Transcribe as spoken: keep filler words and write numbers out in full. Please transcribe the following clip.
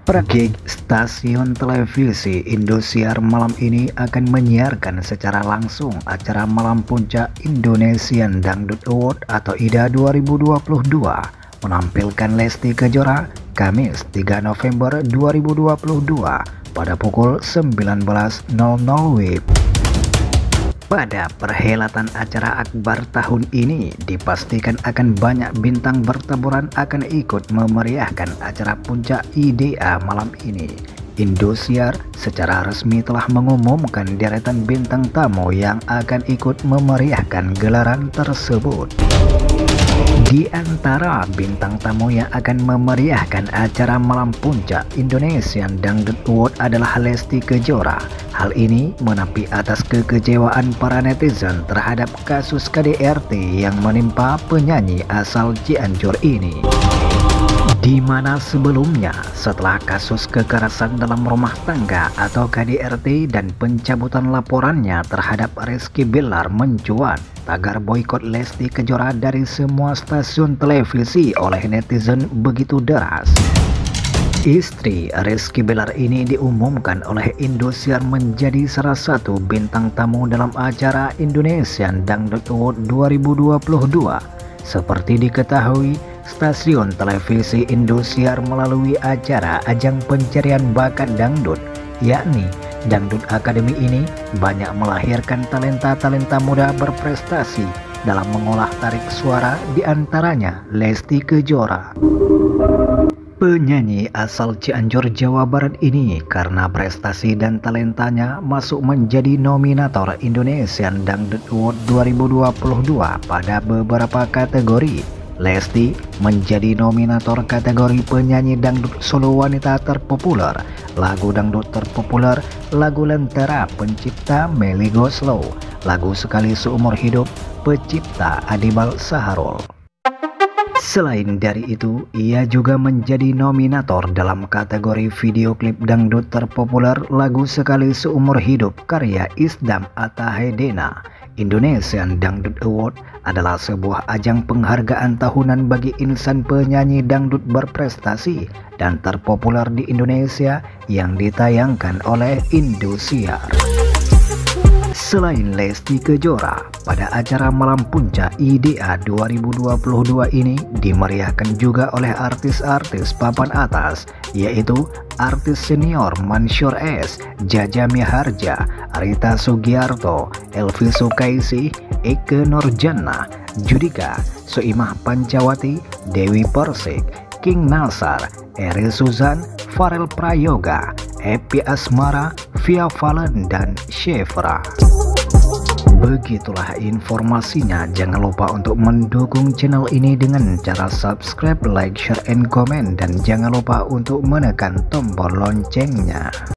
Pergi stasiun televisi Indosiar malam ini akan menyiarkan secara langsung acara Malam Puncak Indonesian Dangdut Award atau I D A dua ribu dua puluh dua menampilkan Lesti Kejora Kamis tiga November dua ribu dua puluh dua pada pukul sembilan belas nol nol W I B. Pada perhelatan acara akbar tahun ini dipastikan akan banyak bintang bertaburan akan ikut memeriahkan acara puncak I D A malam ini. Indosiar secara resmi telah mengumumkan deretan bintang tamu yang akan ikut memeriahkan gelaran tersebut. Di antara bintang tamu yang akan memeriahkan acara Malam Puncak Indonesian Dangdut Award adalah Lesti Kejora. Hal ini menapi atas kekecewaan para netizen terhadap kasus K D R T yang menimpa penyanyi asal Cianjur ini. Di mana sebelumnya setelah kasus kekerasan dalam rumah tangga atau K D R T dan pencabutan laporannya terhadap Rizky Bilar mencuat, tagar boikot Lesti Kejora dari semua stasiun televisi oleh netizen begitu deras. Istri Rizky Bilar ini diumumkan oleh Indosiar menjadi salah satu bintang tamu dalam acara Indonesian Dangdut Award dua ribu dua puluh dua. Seperti diketahui, stasiun televisi Indosiar melalui acara ajang pencarian bakat dangdut, yakni Dangdut Academy ini banyak melahirkan talenta-talenta muda berprestasi dalam mengolah tarik suara, diantaranya Lesti Kejora. Penyanyi asal Cianjur, Jawa Barat ini karena prestasi dan talentanya masuk menjadi nominator Indonesian Dangdut Award dua ribu dua puluh dua pada beberapa kategori. Lesti menjadi nominator kategori penyanyi dangdut solo wanita terpopuler, lagu dangdut terpopuler, lagu lentera pencipta Melly Goeslaw, lagu sekali seumur hidup pencipta Adibal Saharul. Selain dari itu, ia juga menjadi nominator dalam kategori video klip dangdut terpopuler lagu sekali seumur hidup karya Isdam Attahedena. Indonesian Dangdut Award adalah sebuah ajang penghargaan tahunan bagi insan penyanyi dangdut berprestasi dan terpopuler di Indonesia yang ditayangkan oleh Indosiar. Selain Lesti Kejora, pada acara Malam Puncak I D A dua ribu dua puluh dua ini dimeriahkan juga oleh artis-artis papan atas, yaitu artis senior Mansyur S, Jaja Miharja, Rita Sugiarto, Elvi Sukaisi, Eke Nurjana, Judika, Soimah Pancawati, Dewi Persik, King Nasar, Eri Suzan, Farel Prayoga, Epi Asmara, Via Valen, dan Shefra. Begitulah informasinya. Jangan lupa untuk mendukung channel ini dengan cara subscribe, like, share, and comment, dan jangan lupa untuk menekan tombol loncengnya.